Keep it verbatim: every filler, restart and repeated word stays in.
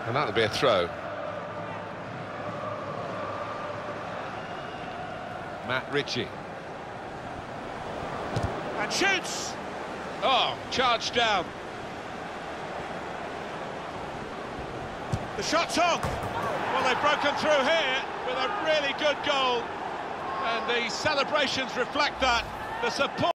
And that'll be a throw. Matt Ritchie. And shoots! Oh, charged down. The shot's on! Well, they've broken through here with a really good goal. And the celebrations reflect that. The support...